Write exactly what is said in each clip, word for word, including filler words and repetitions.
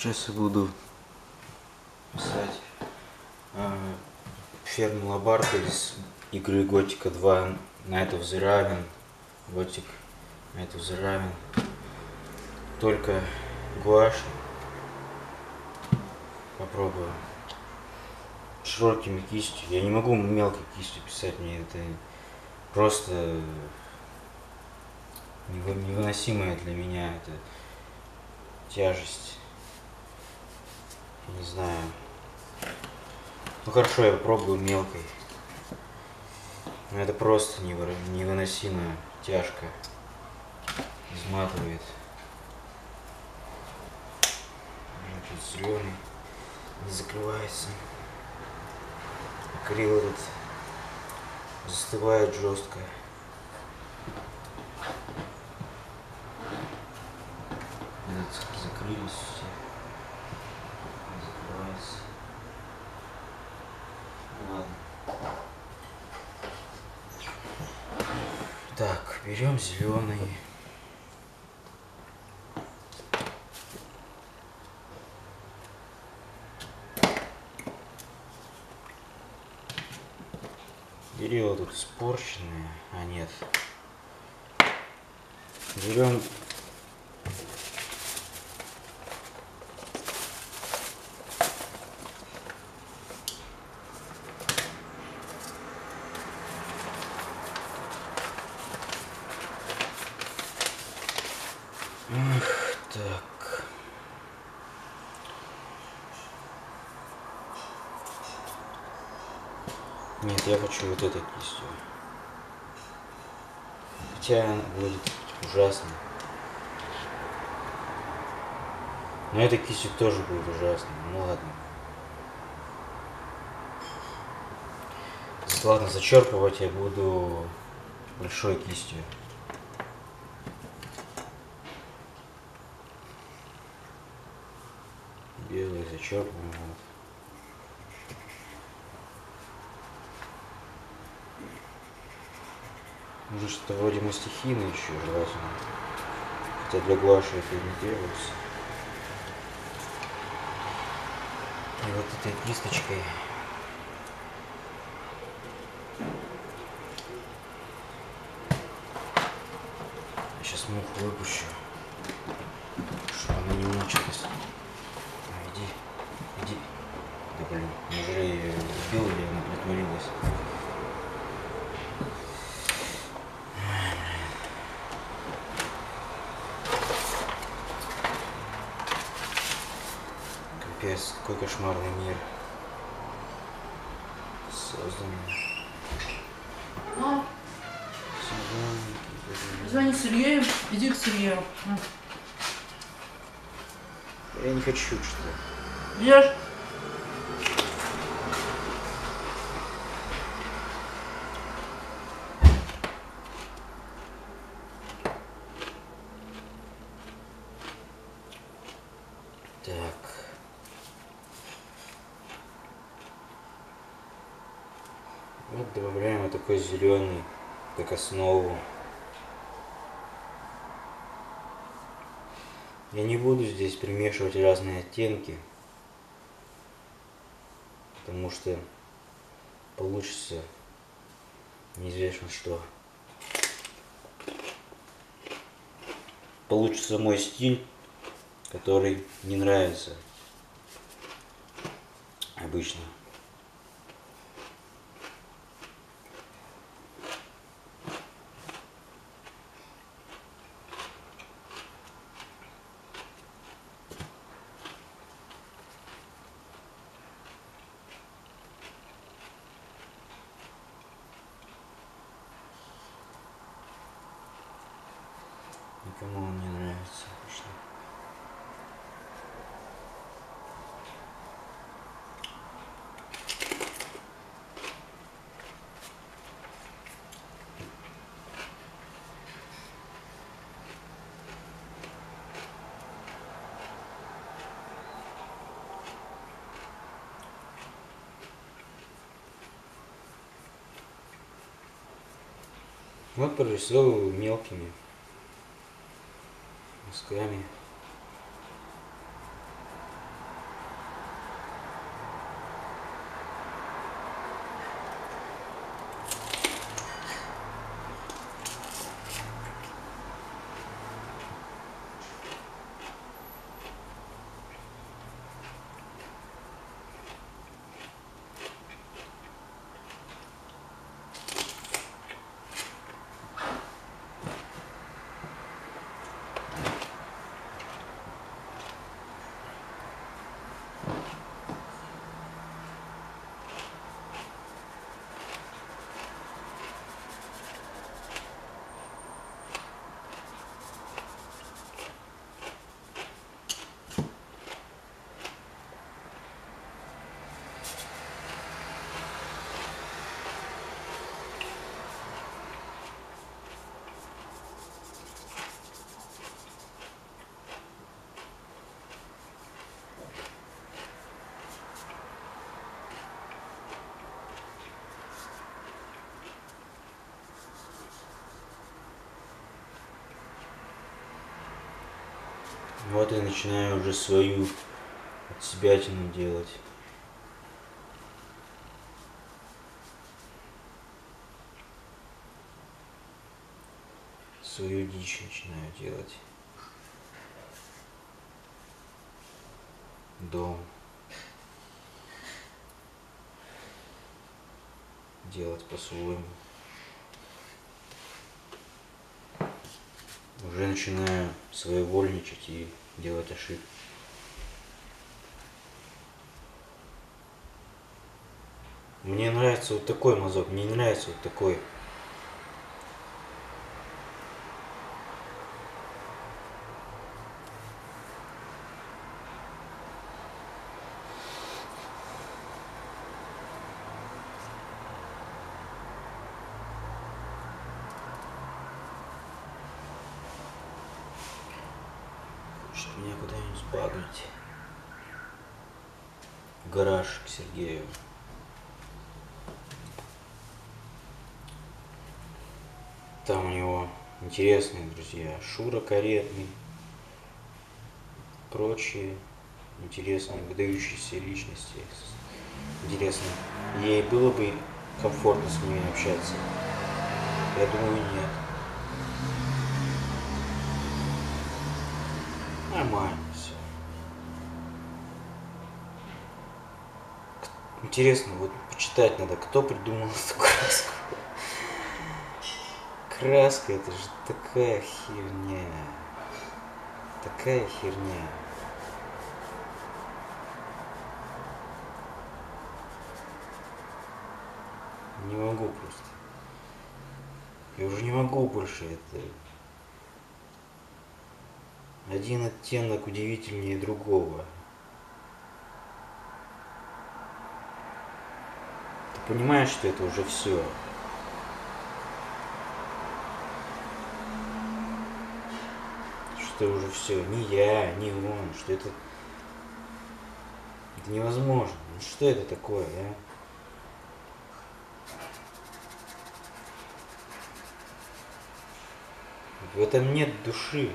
Сейчас я буду писать э, ферму Лабарка из игры Готика два Night of the Raven. Готик Night of the Raven. Только гуашь. Попробую. Широкими кистью. Я не могу мелкой кистью писать, мне это просто невыносимая для меня это тяжесть. Не знаю. Ну хорошо, я попробую мелкой. Но это просто невыносимо тяжко. Изматывает. Тут зеленый не закрывается. Акрил этот застывает жестко. Этот закрылись все. Не закрывается. Ладно. Так, берем зеленый. Берем тут испорченные, а нет. Берем Ах, так. Нет, я хочу вот этой кистью. Хотя она будет ужасно. Но этой кистью тоже будет ужасно. Ну ладно. Ладно, зачерпывать я буду большой кистью. Белый зачерпываем. Может, что-то вроде мастихина еще желательно. Хотя для гуаши это не требуется. И вот этой кисточкой сейчас мух выпущу, чтобы она не мучилась. А, иди, иди. Да блин, неужели я ее убил или она притворилась? Капец, какой кошмарный мир созданный. А? Звони Сергею, иди к Сергею. Я не хочу, что ли. Идешь? Так. Вот добавляем вот такой зеленый, как основу. Я не буду здесь примешивать разные оттенки, потому что получится неизвестно что. Получится мой стиль, который не нравится обычно. Никому он не нравится обычно. Вот прорисовываю мелкими мазками. Вот я начинаю уже свою от себятину делать. Свою дичь начинаю делать. Дом. Делать по-своему. Уже начинаю своевольничать и делать ошибки. Мне нравится вот такой мазок, мне не нравится вот такой. Хочет меня куда-нибудь сбагрить. В гараж к Сергею. Там у него интересные друзья. Шура Каретный. Прочие интересные, выдающиеся личности. Интересно, ей было бы комфортно с ними общаться? Я думаю, нет. Нормально все. Интересно, вот почитать надо, кто придумал эту краску. Краска, это же такая херня. Такая херня. Не могу просто. Я уже не могу больше это. Один оттенок удивительнее другого. Ты понимаешь, что это уже все. Что уже все. Ни я, ни он. Что это. Это невозможно. Ну что это такое, а? В этом нет души.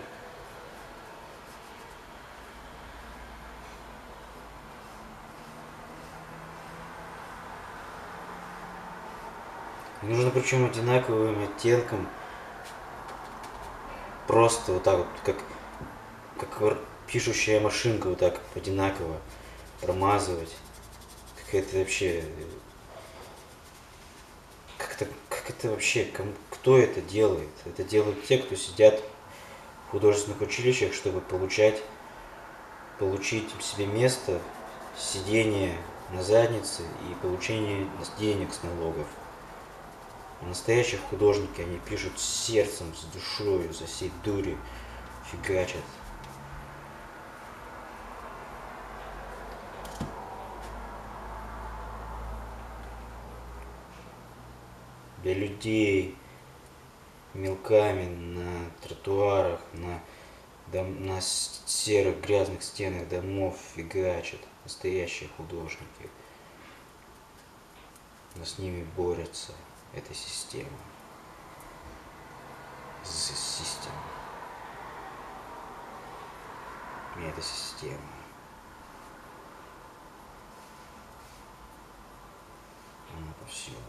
Нужно причем одинаковым оттенком. Просто вот так вот, как, как пишущая машинка, вот так одинаково промазывать. Как это вообще. Как это, как это вообще, кому, кто это делает? Это делают те, кто сидят в художественных училищах, чтобы получать, получить себе место, сидение на заднице и получение денег с налогов. А настоящие художники, они пишут с сердцем, с душой, за всей дури фигачат. Для людей мелками на тротуарах, на, дом, на серых грязных стенах домов фигачат настоящие художники. Но с ними борется эта система. Система. И эта система. Она повсюду.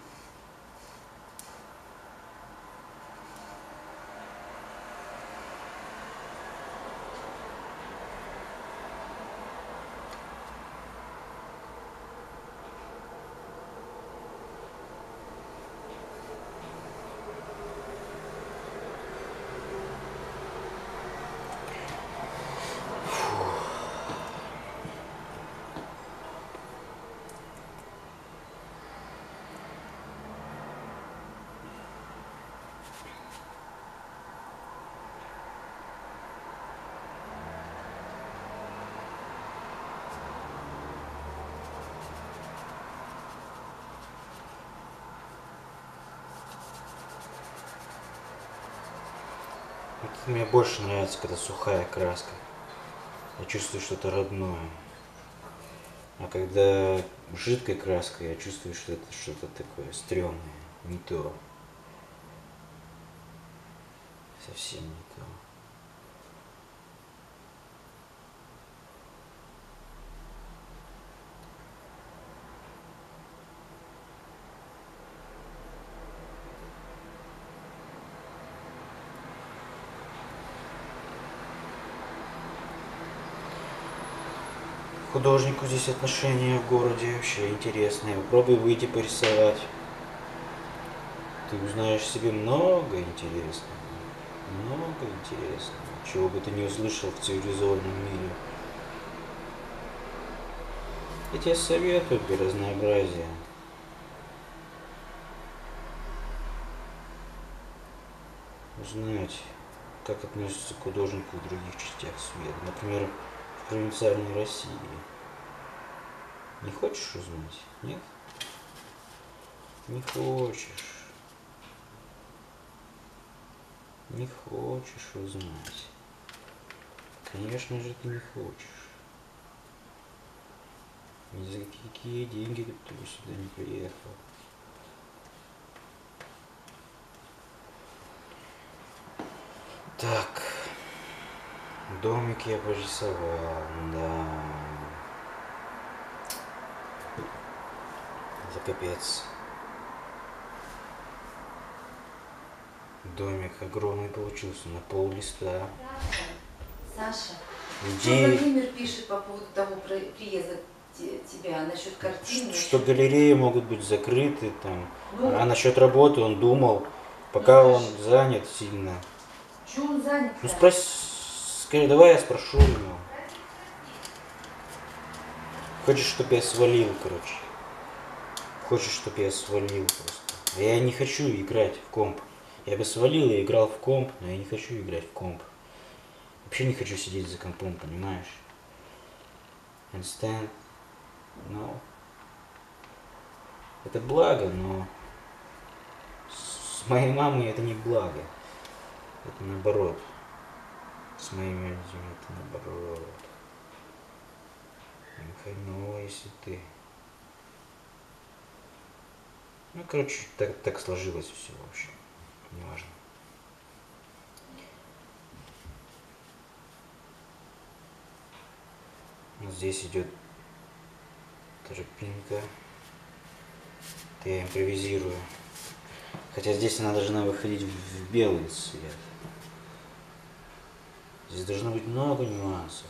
Мне больше нравится, когда сухая краска. Я чувствую что-то родное. А когда жидкой краской, я чувствую, что это что-то такое стрёмное, не то. Совсем не то. художнику здесь отношения в городе вообще интересные. Попробуй выйти порисовать. Ты узнаешь себе много интересного. Много интересного. Чего бы ты не услышал в цивилизованном мире. Я тебе советую для разнообразия. Узнать, как относятся к художнику в других частях света. Например, в провинциальной России. Не хочешь узнать? Нет? Не хочешь. Не хочешь узнать. Конечно же, ты не хочешь. Ни за какие деньги ты бы сюда не приехал. Так. Домик я порисовал, да. За капец. Домик огромный получился, на пол листа. Саша, Иди. что Владимир пишет по поводу того приезда тебя насчет картины? Что галереи могут быть закрыты там. Ну, а насчет работы он думал, пока ну, он занят сильно. Чего он занят? Ну спроси, скажи, давай я спрошу у него. Хочешь, чтобы я свалил, короче? Хочешь, чтобы я свалил просто? Я не хочу играть в комп. Я бы свалил и играл в комп, но я не хочу играть в комп. Вообще не хочу сидеть за компом, понимаешь? Understand? No. Это благо, но с моей мамой это не благо. Это наоборот. С моими людьми это наоборот. Ну, если ты... Ну, короче, так, так сложилось все, в общем. Неважно. Вот здесь идет тропинка. Это я импровизирую. Хотя здесь она должна выходить в белый цвет. Здесь должно быть много нюансов.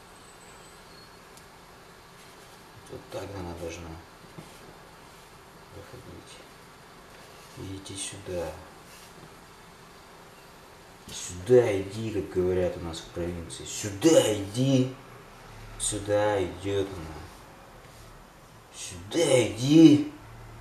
Вот так она должна выходить. И идти сюда. Сюда иди, как говорят у нас в провинции. Сюда иди. Сюда идет она. Сюда иди.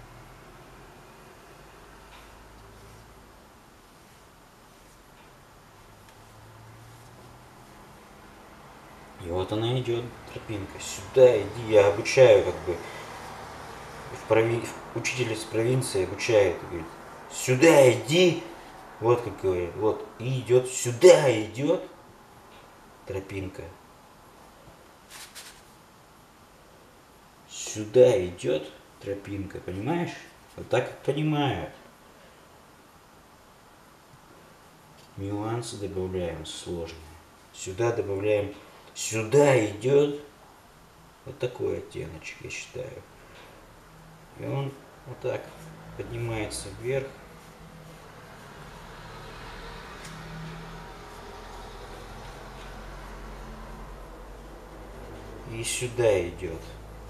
И вот она идет, тропинка. Сюда иди. Я обучаю, как бы. В прови... Учитель из провинции обучает. Говорит, сюда иди. Вот как говорит. Вот. И идет. Сюда идет. Тропинка. Сюда идет тропинка. Понимаешь? Вот так как понимают. Нюансы добавляем сложные. Сюда добавляем. Сюда идет. Вот такой оттеночек, я считаю. И он вот так поднимается вверх. И сюда идет.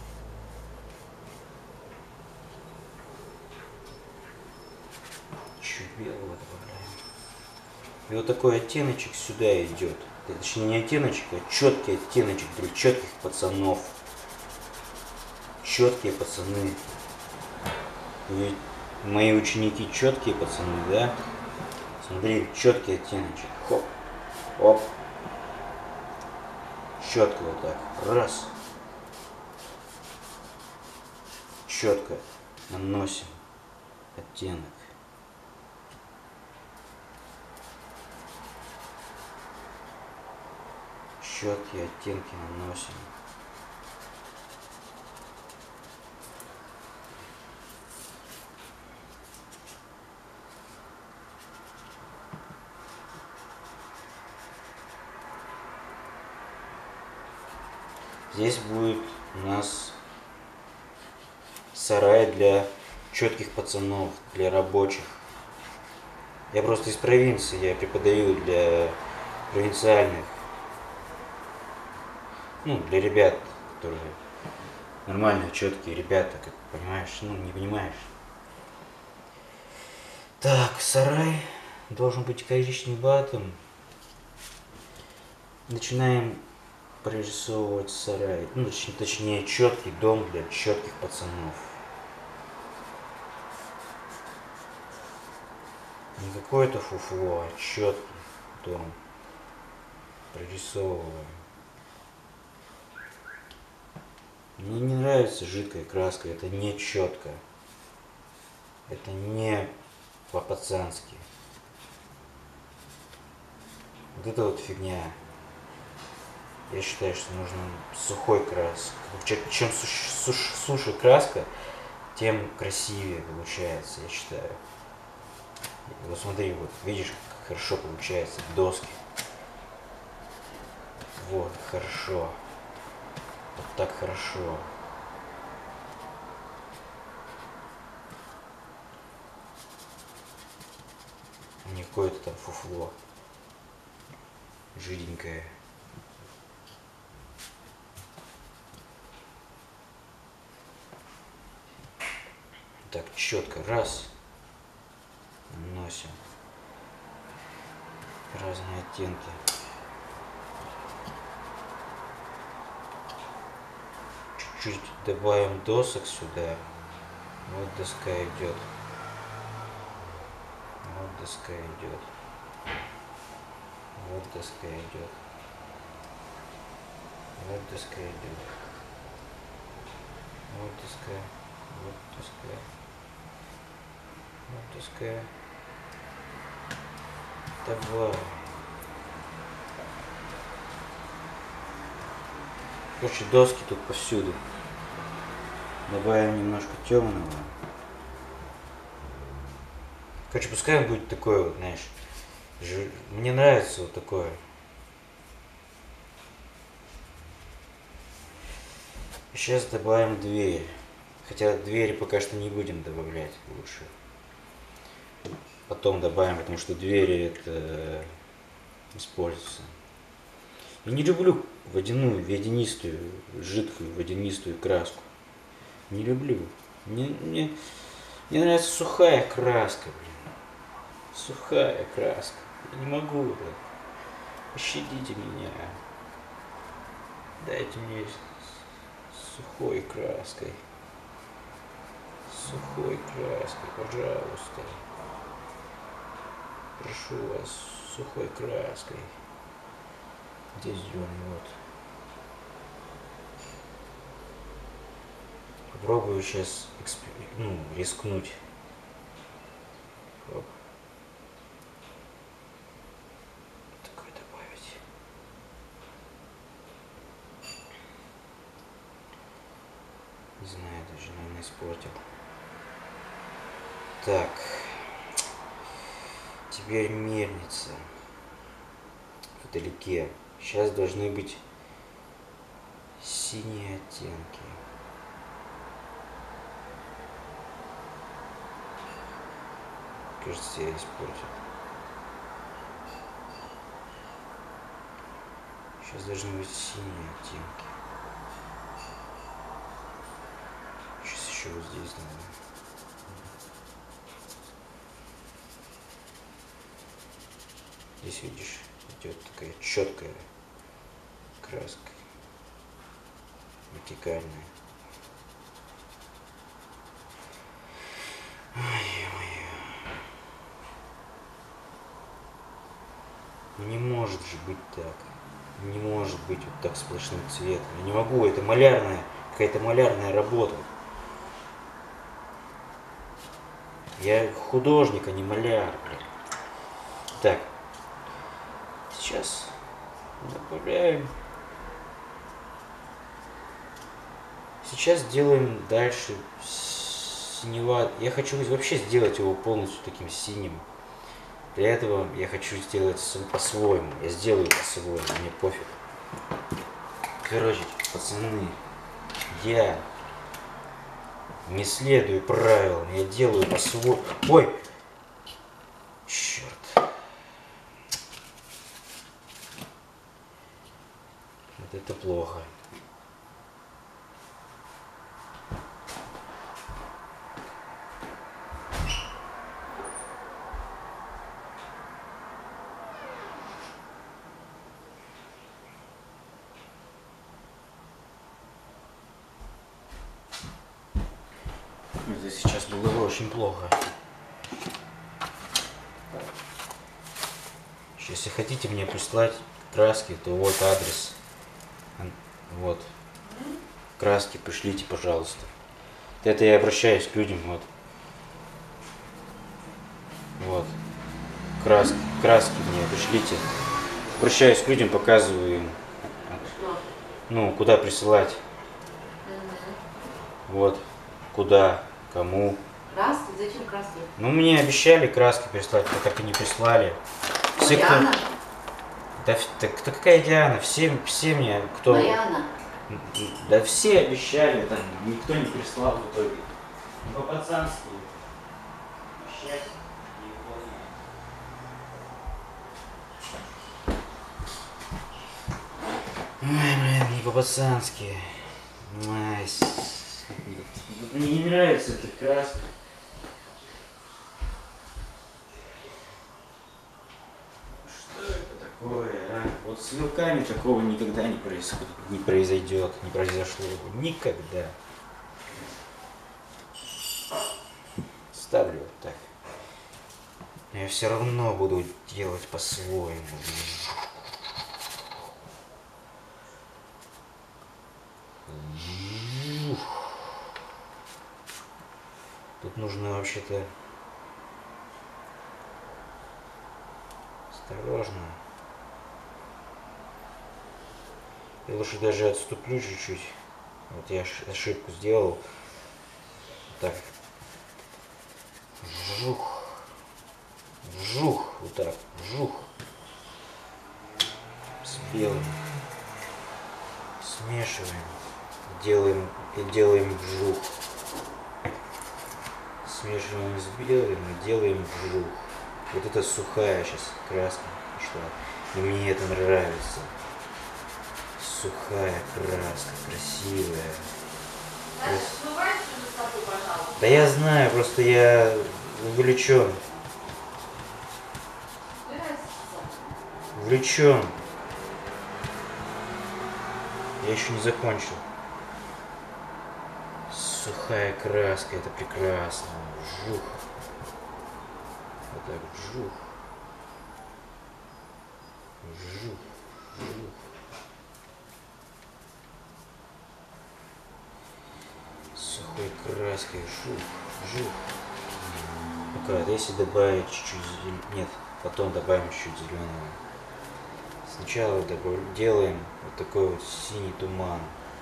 Чуть белого добавляем. И вот такой оттеночек сюда идет. Точнее не оттеночек, а четкий оттеночек для четких пацанов. Четкие пацаны. Ведь мои ученики четкие пацаны, да? Смотри, четкий оттеночек. Хоп, оп. Четко вот так. Раз. Четко наносим оттенок. Четкие оттенки наносим. Здесь будет у нас сарай для четких пацанов, для рабочих. Я просто из провинции, я преподаю для провинциальных, ну, для ребят, которые нормальные, четкие ребята, как понимаешь, ну не понимаешь. Так, сарай должен быть коричневатым. Начинаем прорисовывать сарай, ну точнее, точнее четкий дом для четких пацанов. Не какое-то фуфло, а четкий дом. Прорисовываем. Мне не нравится жидкая краска, это не четко. Это не по-пацански. Вот это вот фигня. Я считаю, что нужно сухой крас. Чем суше, суше краска, тем красивее получается, я считаю. Вот смотри, вот видишь, как хорошо получается доски. Вот, хорошо. Вот так хорошо. Не какое-то там фуфло. Жиденькое. Так, четко. Раз. Наносим. Разные оттенки. Чуть-чуть добавим досок сюда. Вот доска идет. Вот доска идет. Вот доска идет. Вот доска идет. Вот доска. Вот доска. Вот доска. Давай. Короче, доски тут повсюду. Добавим немножко темного. Короче, пускай он будет такой вот, знаешь. Ж... Мне нравится вот такое. Сейчас добавим дверь. Хотя двери пока что не будем добавлять лучше. Потом добавим, потому что двери это используются. Я не люблю водяную, водянистую, жидкую водянистую краску. Не люблю. Мне, мне, мне нравится сухая краска, блин. Сухая краска. Я не могу, блин. Пощадите меня. Дайте мне сухой краской. Сухой краской, пожалуйста. Прошу вас, сухой краской. Где зеленый, вот. Попробую сейчас эксп... ну, рискнуть. Оп. Такой добавить. Не знаю, даже, наверное, испортил. Так. Теперь мельница. Вдалеке. Сейчас должны быть синие оттенки. Кажется, я испортил. Сейчас должны быть синие оттенки. Сейчас еще вот здесь надо. Здесь, видишь, идет такая четкая краска, вертикальная. Ой-ой-ой. Не может же быть так. Не может быть вот так сплошным цветом. Я не могу, это малярная, какая-то малярная работа. Я художник, а не маляр, блин. Так. Сейчас добавляем. Сейчас делаем дальше синеват. Я хочу вообще сделать его полностью таким синим. Для этого я хочу сделать по-своему. Я сделаю по-своему, мне пофиг. Короче, пацаны, я не следую правилам, я делаю по-своему. Ой! Черт. Вот это плохо. Это сейчас было бы очень плохо. Если хотите мне прислать краски, то вот адрес. Вот. Краски пришлите, пожалуйста. Это я обращаюсь к людям, вот. Вот. Краски, краски мне пришлите. Обращаюсь к людям, показываю им. Ну, куда присылать. Вот. Куда, кому. Краски? Зачем краски? Ну, мне обещали краски прислать, но так и не прислали. Все, кто... Диана? Да, да, да какая Диана? Все, все мне, кто... Марьяна. Да все обещали, там никто не прислал в итоге. Не по-пацански. Счастье не выполняет. Ой, блин, не по-пацански. Ай, с- Мне не нравится эта краска. Что это такое, а? Вот с мелками такого никогда не происходит, не произойдет, не произошло бы. Никогда. Ставлю вот так. Я все равно буду делать по-своему. Тут нужно вообще-то осторожно. Я лучше даже отступлю чуть-чуть. Вот я ошибку сделал. Так. Вжух. Вжух. Вот так. Вжух. С белым. Смешиваем. Делаем и делаем вжух. Смешиваем с белым и делаем вжух. Вот это сухая сейчас краска пошла. И мне это нравится. Сухая краска, красивая. Да я знаю, просто я увлечен. Увлечен. Я еще не закончил. Сухая краска, это прекрасно. Вжух. Вот так, вжух. Вжух. Вжух. Сухой краской, вжух, вжух. Ну-ка, если добавить чуть-чуть зеленого. Нет, потом добавим чуть зеленого. Сначала добавим, делаем вот такой вот синий туман.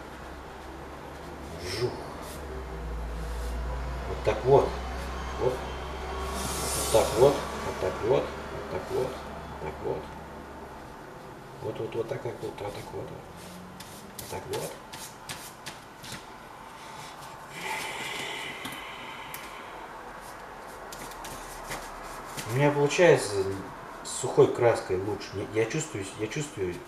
Вжух. Вот так вот. Вот. Вот так вот. Вот так вот. Вот так вот. Вот так вот. Вот вот вот так вот. Вот так вот. Вот так вот. У меня получается с сухой краской лучше. Я чувствую, я чувствую,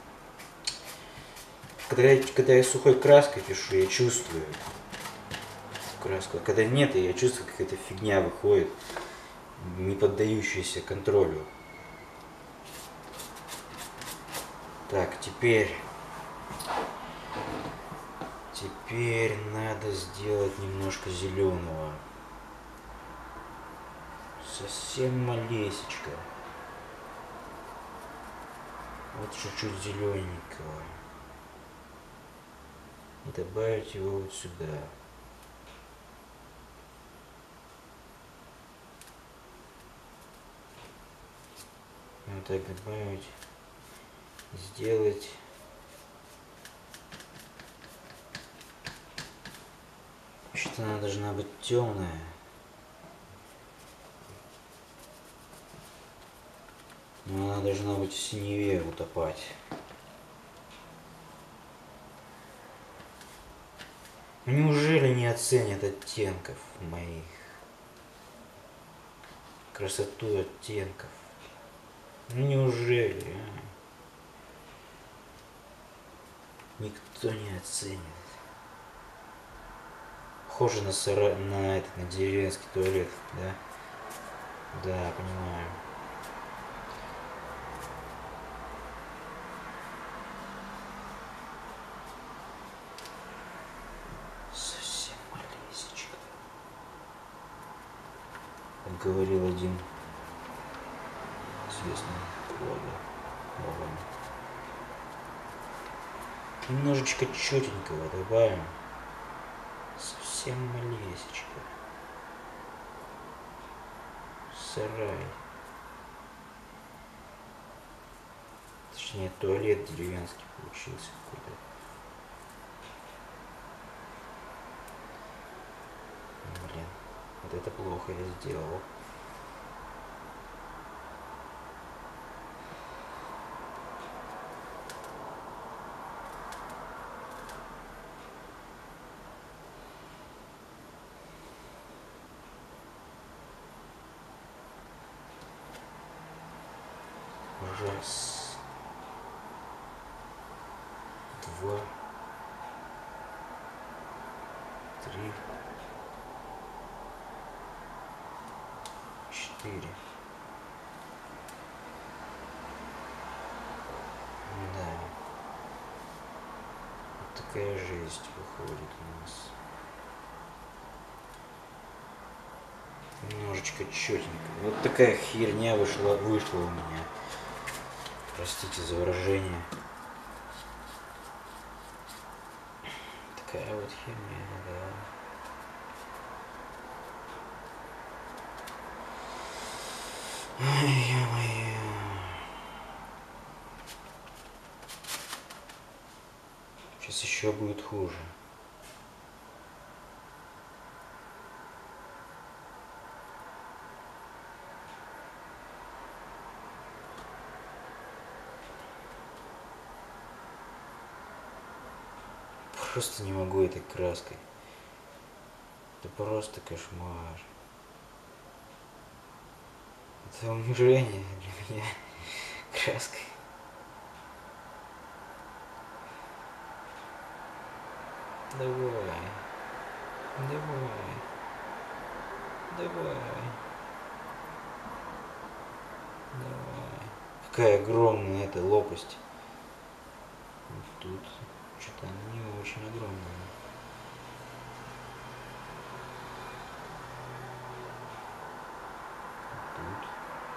когда я, когда я сухой краской пишу, я чувствую краску. А когда нет, я чувствую, какая-то фигня выходит, не поддающаяся контролю. Так, теперь, теперь надо сделать немножко зеленого. Совсем малесечко. Вот чуть-чуть зелененького. И добавить его вот сюда. Вот так добавить. Сделать. Вообще-то она должна быть темная. Но она должна быть в синеве утопать. Неужели не оценят оттенков моих? Красоту оттенков. Ну неужели? А? Никто не оценит. Похоже на, сара... на, этот, на деревенский туалет, да? Да, понимаю. Совсем малесечко. говорил один известный блогер. Немножечко четенького добавим. Совсем малесечко. Сарай. Точнее, туалет деревенский получился какой-то. Блин, вот это плохо я сделал. Раз, два, три, четыре. Да. Вот такая жесть выходит у нас. Немножечко четенько. Вот такая херня вышла, вышла у меня. Простите за выражение. Такая вот херня, да. Ой, ё-моё. Сейчас еще будет хуже. Просто не могу этой краской. Это просто кошмар. Это унижение для меня краской. Давай. Давай. Давай. Давай. Какая огромная эта лопасть. Вот тут что-то не очень огромное. Тут.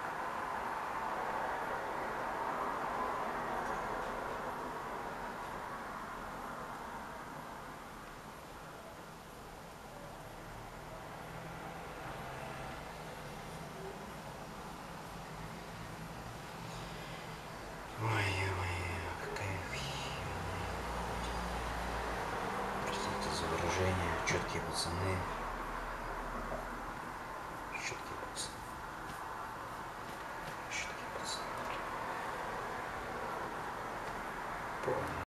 Ой-ой-ой, какая херня. Простите за выражение, четкие пацаны.